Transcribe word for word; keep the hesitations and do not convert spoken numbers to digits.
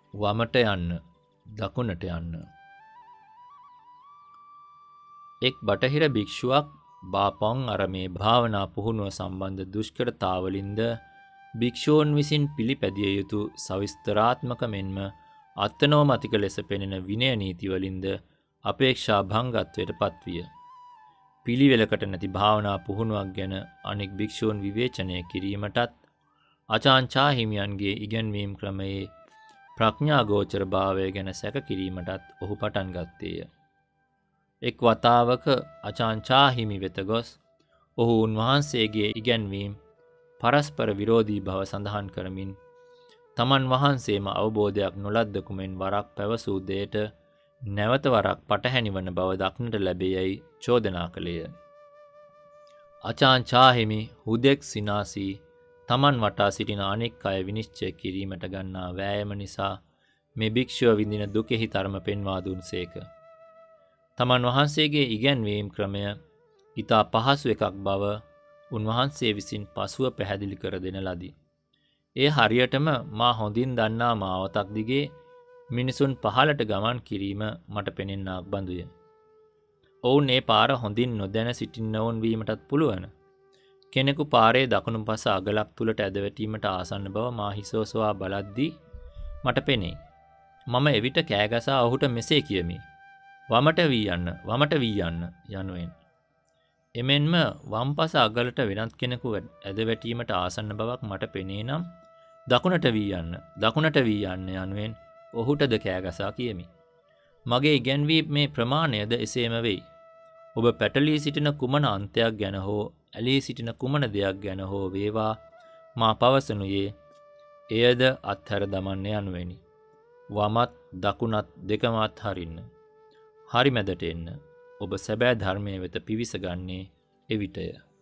වමට යන්න, දකුණට යන්න. එක් බටහිර භික්ෂුවක් බාපොන් අරමේ භාවනා පුහුණුව සම්බන්ධ දුෂ්කරතාවලින්ද භික්ෂූන් විසින් පිළිපැදිය යුතු සවිස්තරාත්මක මෙන්ම අත්නෝමතික ලෙස පෙනෙන විනය නීතිවලින්ද අපේක්ෂා භංගත්වයට පත්විය. පිළිවෙලකට නැති භාවනා පුහුණුවක් ගැන අනෙක් භික්ෂූන් විවේචනය කිරීමටත් අචාන්චා හිමියන්ගේ ඉගැන්වීම් ක්‍රමයේ ප්‍රඥාගෝචර භාවය ගැන සැක කිරීමටත් ඔහු පටන් ගත්තේය. එක් වතාවක අචාන්චා හිමි වෙත ගොස් ඔහු උන්වහන්සේගේ ඉගැන්වීම් පරස්පර විරෝධී බව සඳහන් කරමින් තමන් වහන්සේම අවබෝධයක් නොලද්දකු මෙන් වරක් පැවසූ දෙයට නැවත වරක් පටහැනි වන බව දක්නට ලැබේයයි චෝදනා කළේය. අචාන්චා හිමි හුදෙක් සිනාසී තමන් වටා සිටින අනෙක් අය විනිශ්චය කිරීමට ගන්නා වෑයම නිසා මේ භික්ෂුව විඳින දුකෙහි තරම පෙන්වා දුන්සේක. තමන් වහන්සේගේ ඉගැන්වීම් ක්‍රමය ඉතා පහසු එකක් බව උන්වහන්සේ විසින් පසුව පැහැදිලි කර දෙන ලදී. ඒ හරියටම මා හොඳින් දන්නා මාවතක් දිගේ මිනිසුන් පහලට ගමන් කිරීම මට පෙනෙන්නාක් බඳුය. ඔවුන් ඒ පාර හොඳින් නොදැන සිටින්නවුන් වීමටත් පුළුවන. කෙනෙකු පාරේ දකුණු පස අගලක් තුළට ඇදවැටීමට ආසන්න බව මා හිසෝසවා බලද්දී මට පෙනේ. මම එවිට කෑගසා ඔහුට මෙසේ කියමි. වමට වී යන්න, වමට වී යන්න යනුවෙන්. එමෙන්ම වම්පස අගලට වෙනත් කෙනෙකු ඇදවැටීමට ආසන්න බවක් මට පෙනේ නම් දකුණට වී යන්න, දකුණට වී යන්න යනුවෙන් ඔහුටද කෑගසා කියමි. මගේ ඉගැන්වීම් මේ ප්‍රමාණයද එසේම වෙයි. ඔබ පැටලී සිටින කුමන අන්තයක් ගැන හෝ ඇලී සිටින කුමන දෙයක් ගැන හෝ වේවා මා පවසනුයේ එයද අත්හැර දමන්න යනුවෙනි. වමත් දකුණත් දෙකම අත්හරින්න. හරි මැදට එන්න. ඔබ සැබෑ ධර්මය වෙත පිවිස ගන්නේ එවිටය.